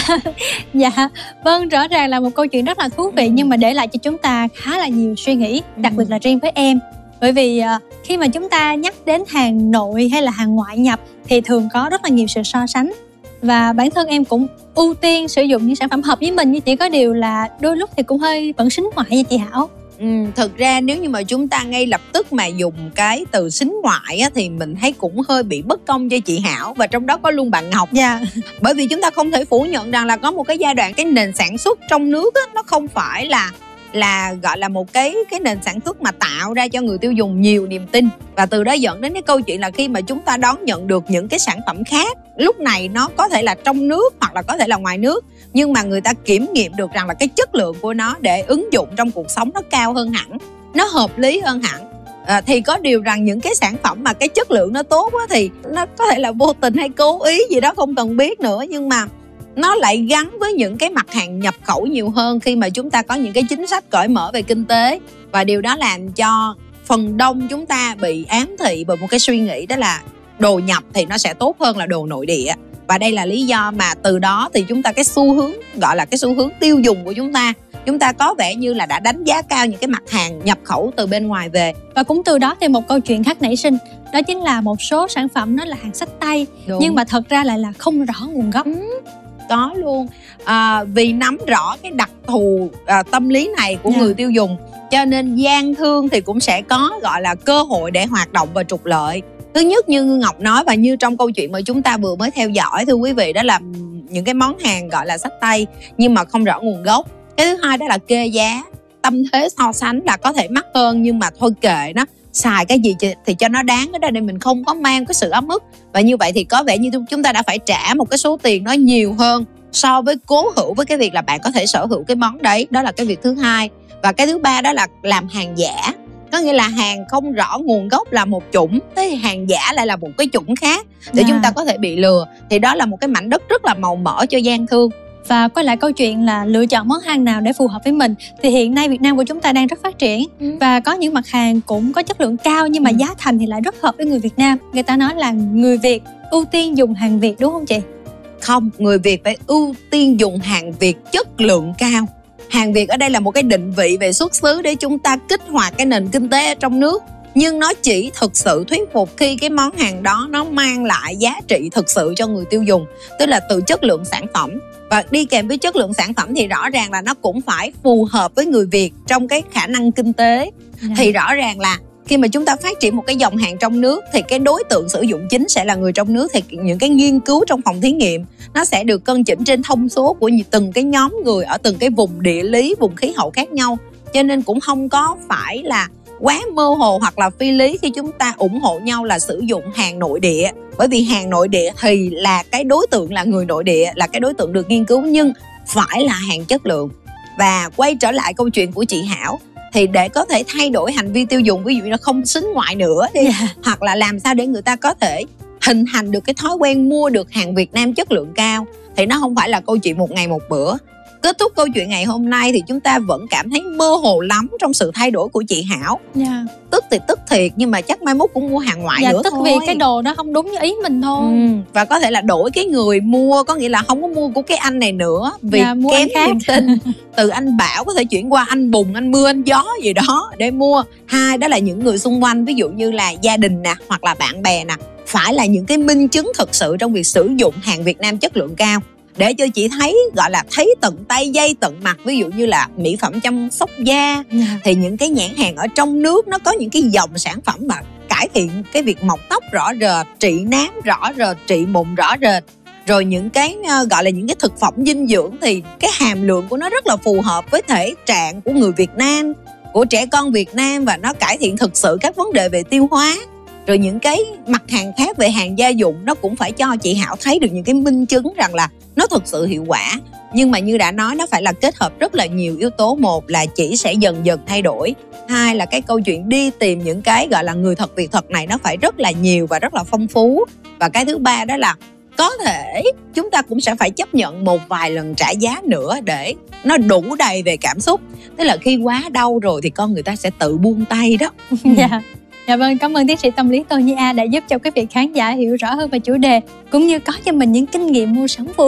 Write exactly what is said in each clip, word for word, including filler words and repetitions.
Dạ, vâng, rõ ràng là một câu chuyện rất là thú vị nhưng mà để lại cho chúng ta khá là nhiều suy nghĩ, đặc biệt là riêng với em. Bởi vì uh, khi mà chúng ta nhắc đến hàng nội hay là hàng ngoại nhập thì thường có rất là nhiều sự so sánh. Và bản thân em cũng ưu tiên sử dụng những sản phẩm hợp với mình, nhưng chỉ có điều là đôi lúc thì cũng hơi vẫn xính ngoại nha chị Hảo. Ừ, thực ra nếu như mà chúng ta ngay lập tức mà dùng cái từ xính ngoại á, thì mình thấy cũng hơi bị bất công cho chị Hảo, và trong đó có luôn bạn Ngọc. Dạ. Bởi vì chúng ta không thể phủ nhận rằng là có một cái giai đoạn cái nền sản xuất trong nước á, nó không phải là là gọi là một cái cái nền sản xuất mà tạo ra cho người tiêu dùng nhiều niềm tin, và từ đó dẫn đến cái câu chuyện là khi mà chúng ta đón nhận được những cái sản phẩm khác, lúc này nó có thể là trong nước hoặc là có thể là ngoài nước, nhưng mà người ta kiểm nghiệm được rằng là cái chất lượng của nó để ứng dụng trong cuộc sống nó cao hơn hẳn, nó hợp lý hơn hẳn. À, thì có điều rằng những cái sản phẩm mà cái chất lượng nó tốt á, thì nó có thể là vô tình hay cố ý gì đó không cần biết nữa, nhưng mà nó lại gắn với những cái mặt hàng nhập khẩu nhiều hơn khi mà chúng ta có những cái chính sách cởi mở về kinh tế. Và điều đó làm cho phần đông chúng ta bị ám thị bởi một cái suy nghĩ, đó là đồ nhập thì nó sẽ tốt hơn là đồ nội địa. Và đây là lý do mà từ đó thì chúng ta cái xu hướng, gọi là cái xu hướng tiêu dùng của chúng ta, chúng ta có vẻ như là đã đánh giá cao những cái mặt hàng nhập khẩu từ bên ngoài về. Và cũng từ đó thì một câu chuyện khác nảy sinh, đó chính là một số sản phẩm nó là hàng xách tay. Đúng. Nhưng mà thật ra lại là không rõ nguồn gốc. Ừ, có luôn. À, vì nắm rõ cái đặc thù à, tâm lý này của yeah. người tiêu dùng, cho nên gian thương thì cũng sẽ có gọi là cơ hội để hoạt động và trục lợi. Thứ nhất như Ngọc nói và như trong câu chuyện mà chúng ta vừa mới theo dõi thưa quý vị, đó là những cái món hàng gọi là xách tay nhưng mà không rõ nguồn gốc. Cái thứ hai đó là kê giá, tâm thế so sánh là có thể mắc hơn nhưng mà thôi kệ nó, xài cái gì thì cho nó đáng, ở đây để mình không có mang cái sự ấm ức. Và như vậy thì có vẻ như chúng ta đã phải trả một cái số tiền nó nhiều hơn so với cố hữu với cái việc là bạn có thể sở hữu cái món đấy. Đó là cái việc thứ hai. Và cái thứ ba đó là làm hàng giả. Có nghĩa là hàng không rõ nguồn gốc là một chủng, thế thì hàng giả lại là một cái chủng khác để yeah. chúng ta có thể bị lừa. Thì đó là một cái mảnh đất rất là màu mỡ cho gian thương. Và quay lại câu chuyện là lựa chọn món hàng nào để phù hợp với mình, thì hiện nay Việt Nam của chúng ta đang rất phát triển. ừ. Và có những mặt hàng cũng có chất lượng cao nhưng mà ừ. giá thành thì lại rất hợp với người Việt Nam. Người ta nói là người Việt ưu tiên dùng hàng Việt, đúng không chị? Không, người Việt phải ưu tiên dùng hàng Việt chất lượng cao. Hàng Việt ở đây là một cái định vị về xuất xứ để chúng ta kích hoạt cái nền kinh tế ở trong nước. Nhưng nó chỉ thực sự thuyết phục khi cái món hàng đó nó mang lại giá trị thực sự cho người tiêu dùng, tức là từ chất lượng sản phẩm. Và đi kèm với chất lượng sản phẩm thì rõ ràng là nó cũng phải phù hợp với người Việt trong cái khả năng kinh tế. yeah. Thì rõ ràng là khi mà chúng ta phát triển một cái dòng hàng trong nước thì cái đối tượng sử dụng chính sẽ là người trong nước. Thì những cái nghiên cứu trong phòng thí nghiệm nó sẽ được cân chỉnh trên thông số của từng cái nhóm người ở từng cái vùng địa lý, vùng khí hậu khác nhau. Cho nên cũng không có phải là quá mơ hồ hoặc là phi lý khi chúng ta ủng hộ nhau là sử dụng hàng nội địa. Bởi vì hàng nội địa thì là cái đối tượng là người nội địa, là cái đối tượng được nghiên cứu, nhưng phải là hàng chất lượng. Và quay trở lại câu chuyện của chị Hảo, thì để có thể thay đổi hành vi tiêu dùng, ví dụ như là không xính ngoại nữa đi, yeah. hoặc là làm sao để người ta có thể hình thành được cái thói quen mua được hàng Việt Nam chất lượng cao, thì nó không phải là câu chuyện một ngày một bữa. Kết thúc câu chuyện ngày hôm nay thì chúng ta vẫn cảm thấy mơ hồ lắm trong sự thay đổi của chị Hảo. yeah. Tức thì tức thiệt, nhưng mà chắc mai mốt cũng mua hàng ngoại dạ, nữa tức thôi. vì cái đồ đó không đúng như ý mình thôi. ừ. Và có thể là đổi cái người mua, có nghĩa là không có mua của cái anh này nữa vì dạ, kém niềm tin. Từ anh Bảo có thể chuyển qua anh Bùng, anh Mưa, anh Gió gì đó để mua. Hai đó là những người xung quanh, ví dụ như là gia đình nè, hoặc là bạn bè nè, phải là những cái minh chứng thực sự trong việc sử dụng hàng Việt Nam chất lượng cao, để cho chị thấy, gọi là thấy tận tay, dây tận mặt. Ví dụ như là mỹ phẩm chăm sóc da, yeah. thì những cái nhãn hàng ở trong nước nó có những cái dòng sản phẩm mà cải thiện cái việc mọc tóc rõ rệt, trị nám rõ rệt, trị mụn rõ rệt. Rồi những cái uh, gọi là những cái thực phẩm dinh dưỡng thì cái hàm lượng của nó rất là phù hợp với thể trạng của người Việt Nam, của trẻ con Việt Nam, và nó cải thiện thực sự các vấn đề về tiêu hóa. Rồi những cái mặt hàng khác về hàng gia dụng nó cũng phải cho chị Hảo thấy được những cái minh chứng rằng là nó thực sự hiệu quả. Nhưng mà như đã nói, nó phải là kết hợp rất là nhiều yếu tố. Một là chị sẽ dần dần thay đổi. Hai là cái câu chuyện đi tìm những cái gọi là người thật việc thật này nó phải rất là nhiều và rất là phong phú. Và cái thứ ba đó là có thể chúng ta cũng sẽ phải chấp nhận một vài lần trả giá nữa để nó đủ đầy về cảm xúc. Tức là khi quá đau rồi thì con người ta sẽ tự buông tay đó. Dạ. yeah. Dạ vâng, cảm ơn tiến sĩ tâm lý Tô Nhi A đã giúp cho quý vị khán giả hiểu rõ hơn về chủ đề, cũng như có cho mình những kinh nghiệm mua sắm phù hợp.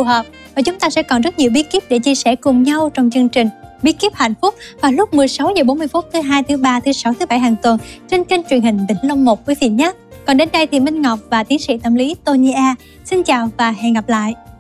và chúng ta sẽ còn rất nhiều bí kíp để chia sẻ cùng nhau trong chương trình Bí kíp hạnh phúc vào lúc mười sáu giờ bốn mươi phút thứ hai, thứ ba, thứ sáu, thứ bảy hàng tuần trên kênh truyền hình Vĩnh Long một quý vị nhé. Còn đến đây thì Minh Ngọc và tiến sĩ tâm lý Tony A xin chào và hẹn gặp lại.